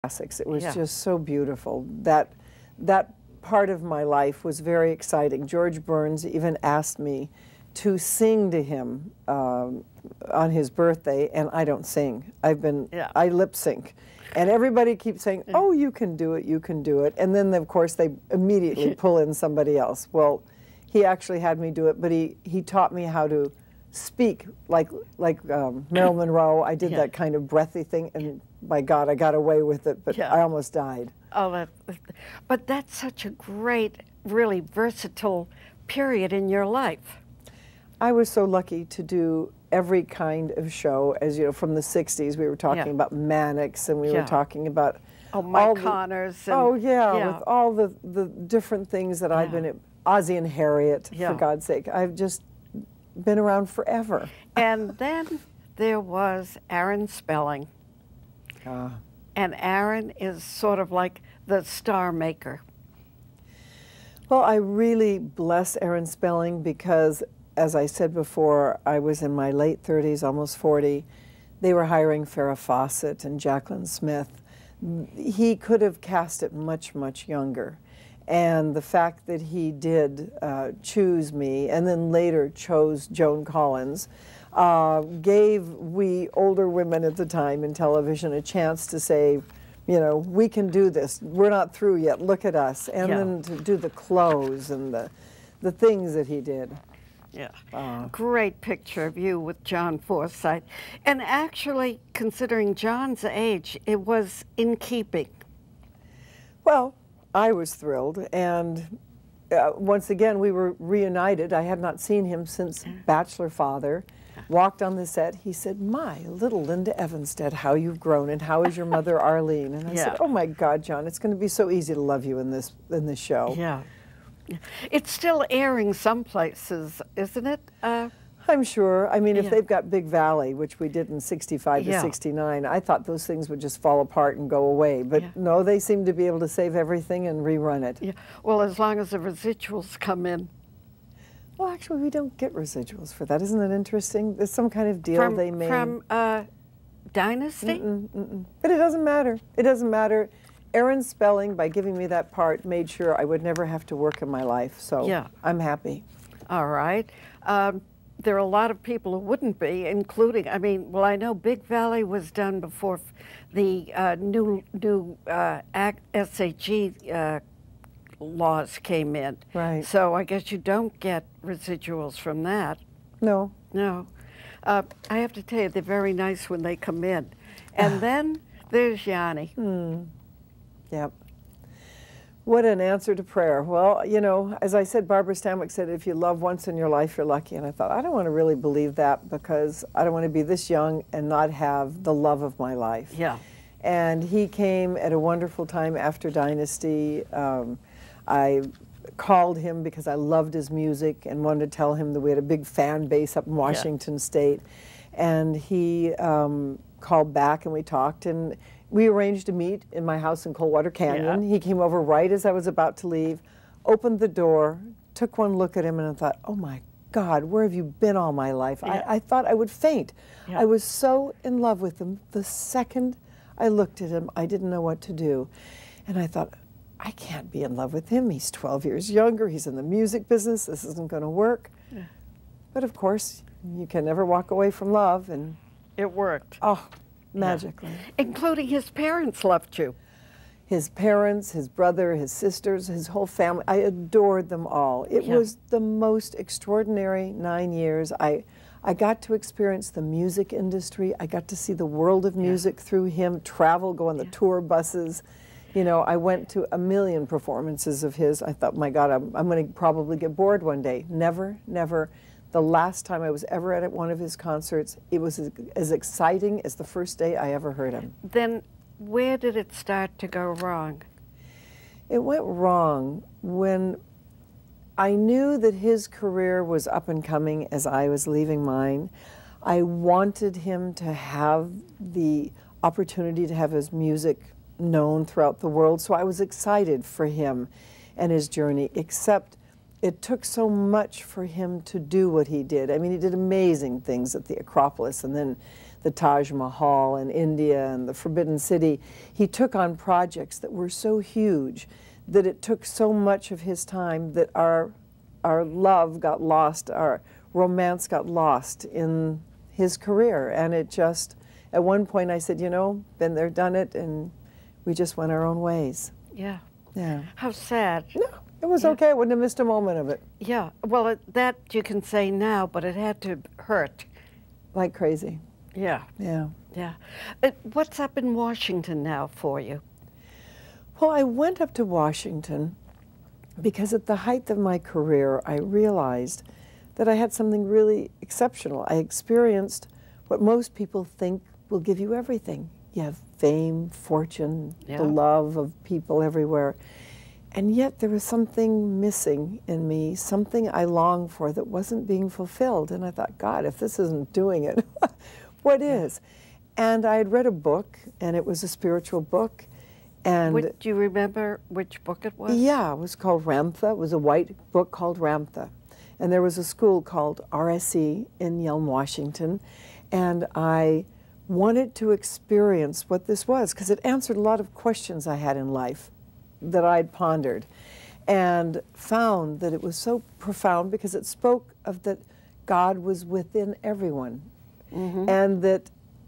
classics. It was Yeah. just so beautiful. That part of my life was very exciting. George Burns even asked me to sing to him on his birthday, and I don't sing. I lip sync. And everybody keeps saying, oh, you can do it, you can do it. And then, of course, they immediately pull in somebody else. Well, he actually had me do it, but he taught me how to speak like Marilyn Monroe. I did that kind of breathy thing, and by God, I got away with it, but I almost died. Oh, but that's such a great, really versatile period in your life. I was so lucky to do every kind of show. As you know, from the 60s, we were talking about Mannix, and we were talking about Mike Connors. And, with all the different things that I've been at. Ozzie and Harriet, for God's sake. I've just been around forever. And then there was Aaron Spelling. And Aaron is sort of like the star maker. Well, I really bless Aaron Spelling because, as I said before, I was in my late 30s, almost 40. They were hiring Farrah Fawcett and Jaclyn Smith. He could have cast it much, much younger. And the fact that he did choose me and then later chose Joan Collins gave we older women at the time in television a chance to say, you know, we can do this. We're not through yet. Look at us. And then to do the clothes and the things that he did. Yeah. Great picture of you with John Forsythe. And actually, considering John's age, it was in keeping. Well, I was thrilled, and once again, we were reunited. I had not seen him since Bachelor Father. Walked on the set, he said, my little Linda Evanstead, how you've grown, and how is your mother Arlene? And I said, oh my God, John, it's going to be so easy to love you in this show. Yeah. It's still airing some places, isn't it? I'm sure. I mean, if they've got Big Valley, which we did in 65 to 69, I thought those things would just fall apart and go away. But no, they seem to be able to save everything and rerun it. Yeah. Well, as long as the residuals come in. Well, actually, we don't get residuals for that. Isn't it interesting? There's some kind of deal they made. From Dynasty? But it doesn't matter. It doesn't matter. Aaron Spelling, by giving me that part, made sure I would never have to work in my life. So I'm happy. All right. There are a lot of people who wouldn't be, including, I mean, well, I know Big Valley was done before the new SHG laws came in. Right. So I guess you don't get residuals from that. No. No. I have to tell you, they're very nice when they come in. And then there's Yanni. Yep. What an answer to prayer. Well, you know, as I said, Barbara Stanwyck said, if you love once in your life, you're lucky. And I thought, I don't want to really believe that because I don't want to be this young and not have the love of my life. Yeah. And he came at a wonderful time after Dynasty. I called him because I loved his music and wanted to tell him that we had a big fan base up in Washington State. And he called back and we talked, and we arranged to meet in my house in Coldwater Canyon. He came over right as I was about to leave, opened the door, took one look at him, and I thought, oh my God, where have you been all my life? I thought I would faint. I was so in love with him. The second I looked at him, I didn't know what to do. And I thought, I can't be in love with him. He's 12 years younger. He's in the music business. This isn't going to work. But of course, you can never walk away from love. And it worked. Oh, magically. Including his parents loved you. His parents, his brother, his sisters, his whole family. I adored them all. It was the most extraordinary 9 years. I got to experience the music industry. I got to see the world of music through him, travel, go on the tour buses. You know, I went to a million performances of his. I thought, my God, I'm going to probably get bored one day. Never, never. The last time I was ever at one of his concerts, it was as exciting as the first day I ever heard him. Then where did it start to go wrong? It went wrong when I knew that his career was up and coming as I was leaving mine. I wanted him to have the opportunity to have his music known throughout the world, so I was excited for him and his journey, except it took so much for him to do what he did. I mean, he did amazing things at the Acropolis and then the Taj Mahal in India and the Forbidden City. He took on projects that were so huge that it took so much of his time that our love got lost, our romance got lost in his career. And it just, at one point I said, you know, been there, done it, and we just went our own ways. Yeah. Yeah. How sad. No, it was okay. I wouldn't have missed a moment of it. Yeah. Well, that you can say now, but it had to hurt. Like crazy. Yeah. Yeah. Yeah. What's up in Washington now for you? Well, I went up to Washington because at the height of my career, I realized that I had something really exceptional. I experienced what most people think will give you everything. You have fame, fortune, the love of people everywhere. And yet there was something missing in me, something I longed for that wasn't being fulfilled. And I thought, God, if this isn't doing it, what is? And I had read a book, and it was a spiritual book. And Do you remember which book it was? yeah, it was called Ramtha. It was a white book called Ramtha. And there was a school called RSE in Yelm, Washington. And I wanted to experience what this was because it answered a lot of questions I had in life that I'd pondered, and found that it was so profound because it spoke of that God was within everyone. And that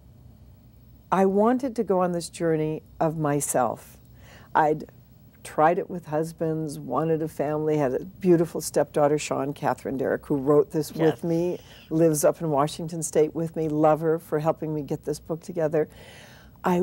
I wanted to go on this journey of myself. I'd tried it with husbands, wanted a family, had a beautiful stepdaughter, Sean Catherine Derrick, who wrote this with me, lives up in Washington State with me, love her for helping me get this book together. I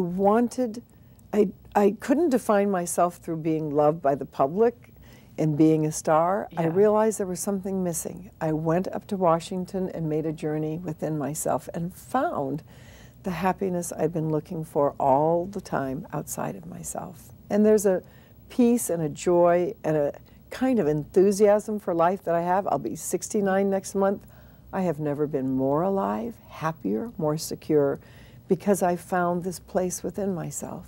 couldn't define myself through being loved by the public and being a star. I realized there was something missing. I went up to Washington and made a journey within myself and found the happiness I'd been looking for all the time outside of myself. And there's a peace and a joy and a kind of enthusiasm for life that I have. I'll be 69 next month. I have never been more alive, happier, more secure, because I found this place within myself.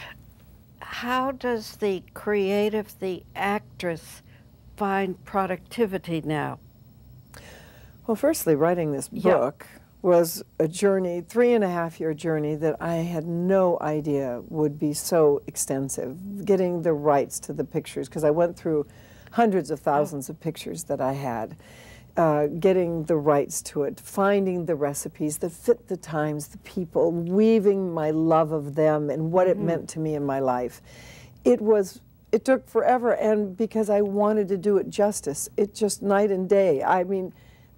How does the creative, the actress, find productivity now? Well, firstly, writing this book was a journey, 3.5-year journey that I had no idea would be so extensive. Getting the rights to the pictures, because I went through hundreds of thousands of pictures that I had. Getting the rights to it, finding the recipes that fit the times, the people, weaving my love of them and what it meant to me in my life. It took forever, and because I wanted to do it justice, it just night and day. I mean,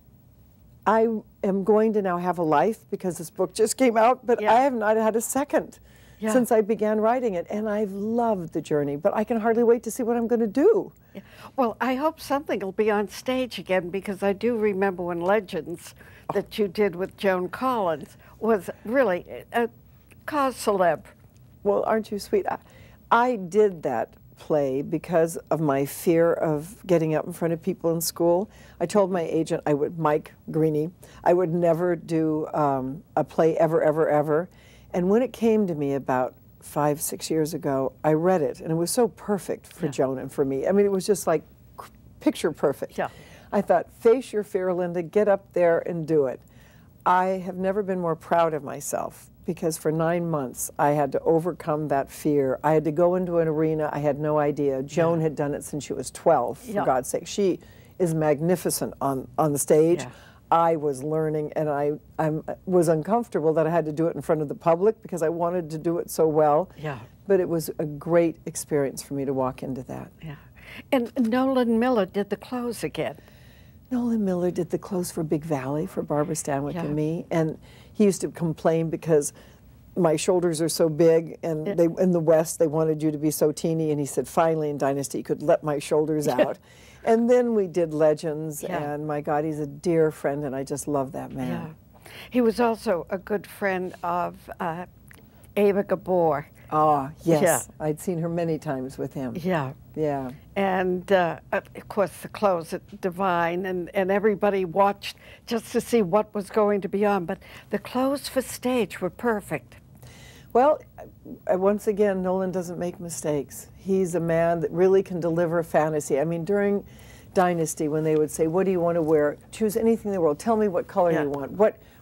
I am going to now have a life because this book just came out, but I have not had a second since I began writing it, and I've loved the journey, but I can hardly wait to see what I'm going to do. Well, I hope something will be on stage again, because I do remember when Legends that you did with Joan Collins was really a cause célèbre. Well, aren't you sweet? I did that play because of my fear of getting up in front of people in school. I told my agent, Mike Greeny, I would never do a play ever, ever, ever. And when it came to me about 5, 6 years ago, I read it, and it was so perfect for Joan and for me. I mean, it was just like picture perfect. I thought, face your fear, Linda, get up there and do it. I have never been more proud of myself, because for 9 months I had to overcome that fear. I had to go into an arena I had no idea. Joan had done it since she was 12, for God's sake. She is magnificent on the stage. I was learning, and I was uncomfortable that I had to do it in front of the public because I wanted to do it so well. But it was a great experience for me to walk into that. And Nolan Miller did the clothes again. Nolan Miller did the clothes for Big Valley, for Barbara Stanwyck and me, and he used to complain because my shoulders are so big, and they, in the West they wanted you to be so teeny, and he said finally in Dynasty he could let my shoulders out. And then we did Legends, and my God, he's a dear friend, and I just love that man. He was also a good friend of Ava Gabor. Oh, yes. I'd seen her many times with him. And, of course, the clothes at Divine, and everybody watched just to see what was going to be on. But the clothes for stage were perfect. Well, once again, Nolan doesn't make mistakes. He's a man that really can deliver fantasy. I mean, during Dynasty, when they would say, what do you want to wear? Choose anything in the world. Tell me what color you want.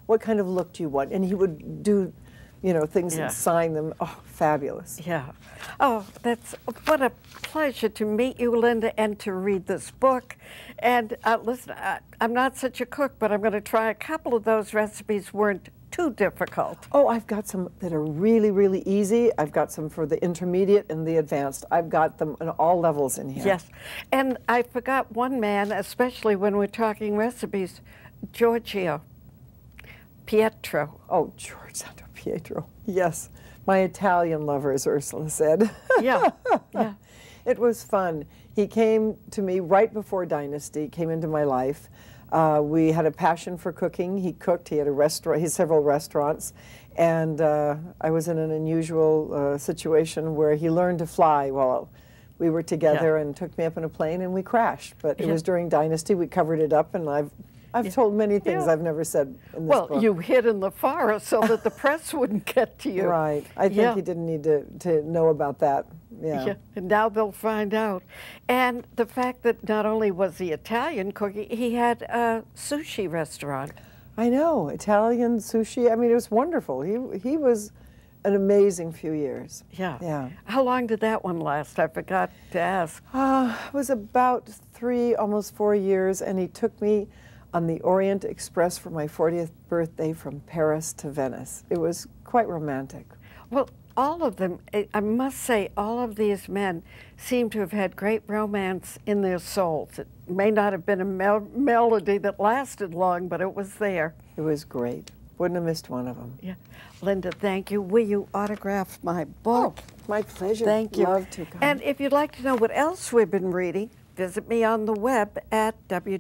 what kind of look do you want? And he would do, you know, things Yeah. and sign them. Oh, fabulous. Yeah. Oh, what a pleasure to meet you, Linda, and to read this book. And listen, I'm not such a cook, but I'm going to try a couple of those recipes weren't too difficult. Oh, I've got some that are really, really easy. I've got some for the intermediate and the advanced. I've got them on all levels in here. Yes. And I forgot one man, especially when we're talking recipes, Giorgio Pietro. Oh, George Santo Pietro. Yes. My Italian lover, as Ursula said. Yeah, yeah. It was fun. He came to me right before Dynasty, came into my life. We had a passion for cooking. He cooked. He had a restaurant. He had several restaurants. And I was in an unusual situation where he learned to fly while we were together and took me up in a plane and we crashed. But it was during Dynasty. We covered it up, and I've told many things I've never said in this book. Well, you hid in the forest so that the press wouldn't get to you. Right. I think he didn't need to know about that. Yeah. And now they'll find out. And the fact that not only was he Italian cooking, he had a sushi restaurant. I know. Italian sushi. I mean, it was wonderful. He was an amazing few years. Yeah. Yeah. How long did that one last? I forgot to ask. It was about 3, almost 4 years, and he took me on the Orient Express for my 40th birthday from Paris to Venice. It was quite romantic. Well, all of them, I must say, all of these men seem to have had great romance in their souls. It may not have been a melody that lasted long, but it was there. It was great. Wouldn't have missed one of them. Yeah. Linda, thank you. Will you autograph my book? Oh, my pleasure. Thank you. Love to come. And if you'd like to know what else we've been reading, visit me on the web at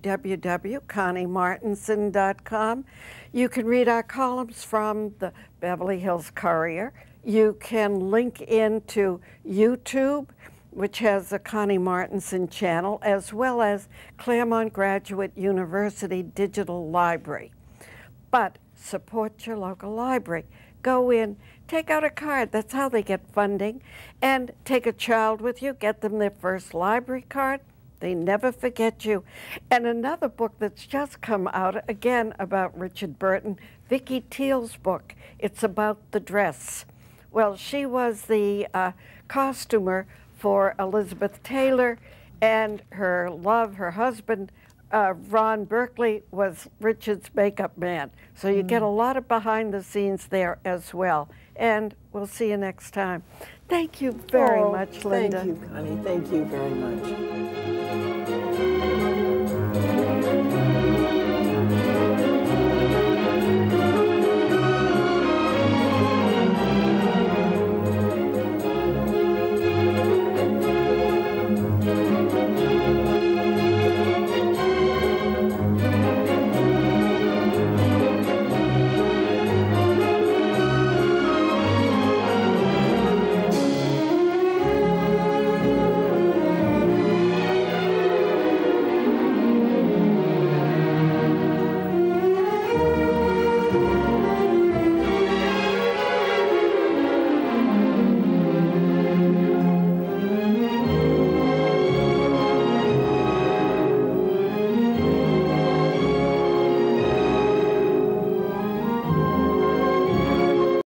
www.conniemartinson.com. You can read our columns from the Beverly Hills Courier. You can link into YouTube, which has the Connie Martinson channel, as well as Claremont Graduate University Digital Library. But support your local library. Go in, take out a card. That's how they get funding. And take a child with you, get them their first library card. They never forget you. And another book that's just come out, again about Richard Burton, Vicki Teal's book. It's about the dress. Well, she was the costumer for Elizabeth Taylor, and her husband, Ron Berkeley, was Richard's makeup man. So you get a lot of behind the scenes there as well. And we'll see you next time. Thank you very much, Linda. Thank you, Connie. Thank you very much.